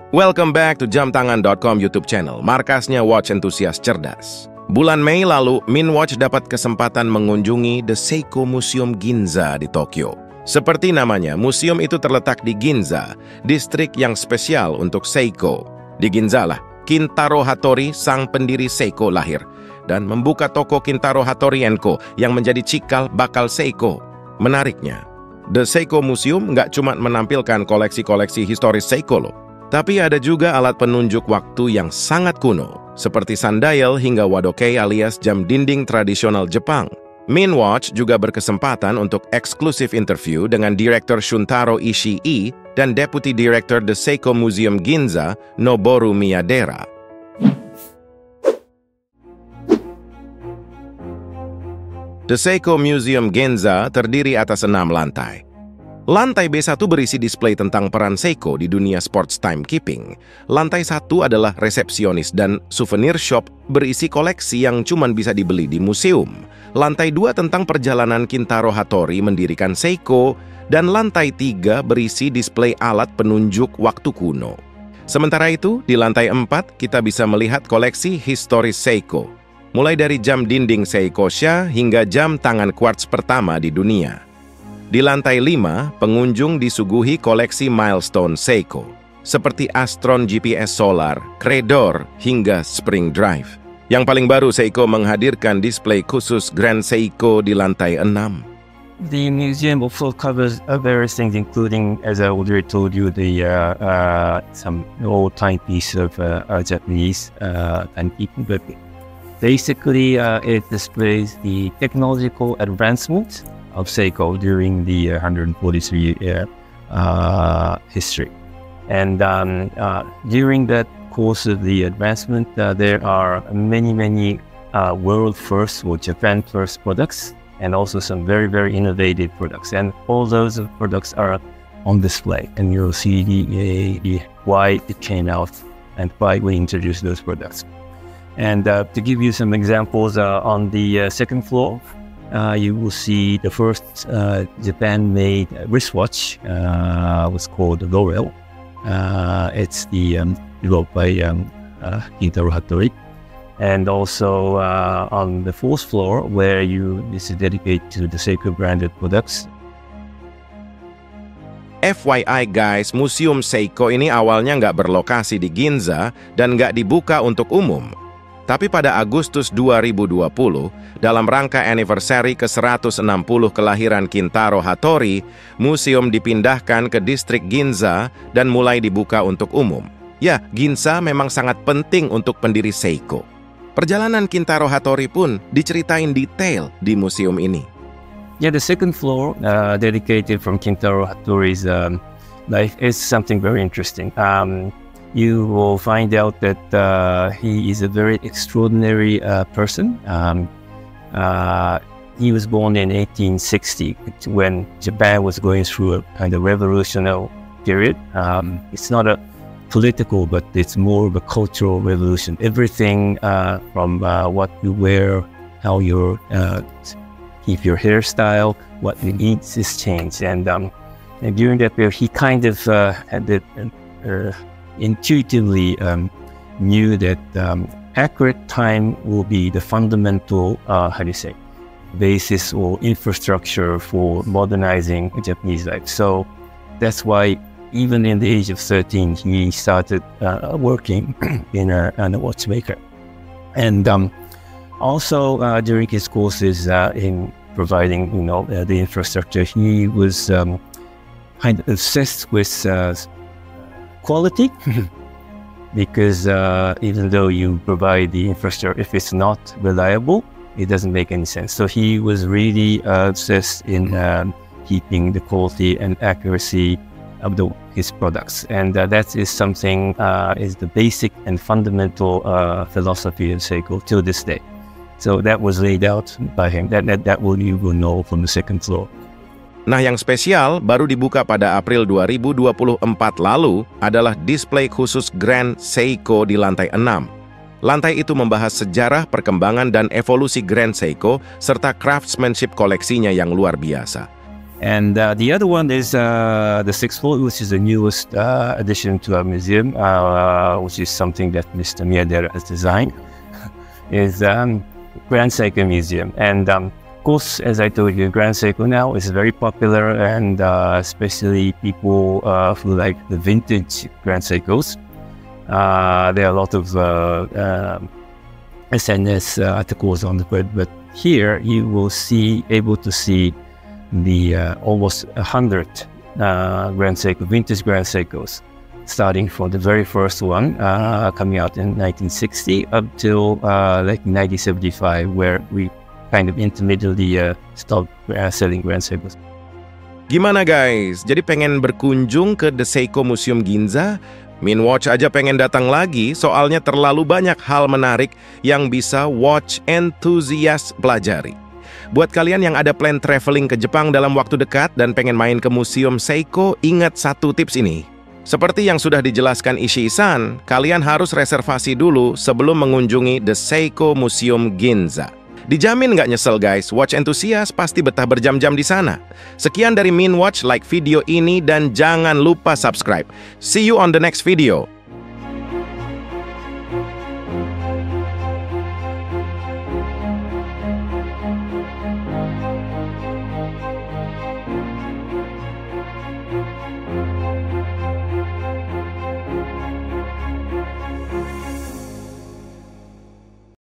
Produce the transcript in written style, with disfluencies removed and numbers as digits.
Welcome back to jamtangan.com YouTube channel, markasnya watch enthusiast cerdas. Bulan Mei lalu, Minwatch dapat kesempatan mengunjungi The Seiko Museum Ginza di Tokyo. Seperti namanya, museum itu terletak di Ginza, distrik yang spesial untuk Seiko. Di Ginza lah, Kintaro Hattori, sang pendiri Seiko lahir, dan membuka toko Kintaro Hattori & Co. yang menjadi cikal bakal Seiko. Menariknya, The Seiko Museum nggak cuma menampilkan koleksi-koleksi historis Seiko loh, tapi ada juga alat penunjuk waktu yang sangat kuno, seperti sundial hingga wadokei alias jam dinding tradisional Jepang. Minwatch juga berkesempatan untuk eksklusif interview dengan Direktur Shuntaro Ishii dan Deputy Director The Seiko Museum Ginza, Noboru Miyadera. The Seiko Museum Ginza terdiri atas 6 lantai. Lantai B1 berisi display tentang peran Seiko di dunia sports timekeeping. Lantai 1 adalah resepsionis dan souvenir shop berisi koleksi yang cuma bisa dibeli di museum. Lantai 2 tentang perjalanan Kintaro Hattori mendirikan Seiko, dan lantai 3 berisi display alat penunjuk waktu kuno. Sementara itu, di lantai 4 kita bisa melihat koleksi historis Seiko, mulai dari jam dinding Seikosha hingga jam tangan quartz pertama di dunia. Di lantai 5, pengunjung disuguhi koleksi milestone Seiko, seperti Astron GPS Solar, Credor, hingga Spring Drive. Yang paling baru, Seiko menghadirkan display khusus Grand Seiko di lantai 6. The museum also covers various things, including, as I already told you, some old timepiece of Japanese timekeeping. But basically, it displays the technological advancement of Seiko during the 143-year history. And during that course of the advancement, there are many world first or Japan first products, and also some very innovative products. And all those products are on display, and you'll see the why it came out and why we introduced those products. And to give you some examples, on the second floor, you will see the first Japan-made wristwatch. Was called L'Oreal. It's developed by Kintaro Hattori. And also on the fourth floor, where this is dedicated to the Seiko branded products. FYI guys, Museum Seiko ini awalnya nggak berlokasi di Ginza dan nggak dibuka untuk umum. Tapi pada Agustus 2020, dalam rangka anniversary ke-160 kelahiran Kintaro Hattori, museum dipindahkan ke distrik Ginza dan mulai dibuka untuk umum. Ya, Ginza memang sangat penting untuk pendiri Seiko. Perjalanan Kintaro Hattori pun diceritain detail di museum ini. Yeah, the second floor, dedicated from Kintaro Hattori's life, is something very interesting. You will find out that he is a very extraordinary person. He was born in 1860 when Japan was going through a kind of revolutionary period. It's not a political, but it's more of a cultural revolution. Everything from what you wear, how you keep your hairstyle, what you eat is changed. And during that period, he kind of had the intuitively knew that accurate time will be the fundamental, basis or infrastructure for modernizing Japanese life. So that's why even in the age of 13, he started working in a watchmaker. And also during his courses in providing, the infrastructure, he was kind of obsessed with quality, because even though you provide the infrastructure, if it's not reliable, it doesn't make any sense. So he was really obsessed in keeping the quality and accuracy of his products, and that is something is the basic and fundamental philosophy of Seiko till this day. So that was laid out by him. That you will know from the second floor. Nah, yang spesial baru dibuka pada April 2024 lalu adalah display khusus Grand Seiko di lantai 6. Lantai itu membahas sejarah, perkembangan, dan evolusi Grand Seiko serta craftsmanship koleksinya yang luar biasa. And the other one is the sixth floor, which is the newest addition to our museum, which is something that Mr. Miyadera has designed, is Grand Seiko Museum. And of course, as I told you, Grand Seiko now is very popular, and especially people who like the vintage Grand Seikos. There are a lot of SNS articles on the web, but here you will able to see the almost 100 Grand Seiko, vintage Grand Seikos, starting from the very first one coming out in 1960 up till like 1975, where we kind of intermittently stopped selling Grand Seikos. Gimana guys? Jadi pengen berkunjung ke The Seiko Museum Ginza? Minwatch aja pengen datang lagi, soalnya terlalu banyak hal menarik yang bisa watch enthusiast pelajari. Buat kalian yang ada plan traveling ke Jepang dalam waktu dekat dan pengen main ke Museum Seiko, ingat satu tips ini. Seperti yang sudah dijelaskan Ishii-san, kalian harus reservasi dulu sebelum mengunjungi The Seiko Museum Ginza. Dijamin nggak nyesel guys, watch enthusiast pasti betah berjam-jam di sana. Sekian dari Minwatch, like video ini dan jangan lupa subscribe. See you on the next video.